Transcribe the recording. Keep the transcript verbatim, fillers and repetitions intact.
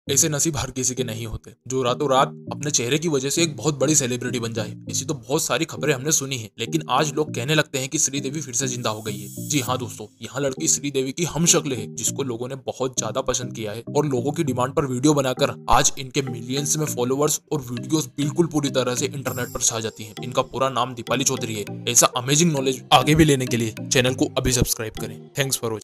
ऐसे नसीब हर किसी के नहीं होते जो रातों रात अपने चेहरे की वजह से एक बहुत बड़ी सेलिब्रिटी बन जाए। ऐसी तो बहुत सारी खबरें हमने सुनी है, लेकिन आज लोग कहने लगते हैं कि श्रीदेवी फिर से जिंदा हो गई है। जी हाँ दोस्तों, यहाँ लड़की श्रीदेवी की हम शक्ल है जिसको लोगों ने बहुत ज्यादा पसंद किया है और लोगों की डिमांड पर वीडियो बनाकर आज इनके मिलियंस में फॉलोअर्स और वीडियोस बिल्कुल पूरी तरह से इंटरनेट पर छा जाती है। इनका पूरा नाम दीपाली चौधरी है। ऐसा अमेजिंग नॉलेज आगे भी लेने के लिए चैनल को अभी सब्सक्राइब करें। Thanks for watching.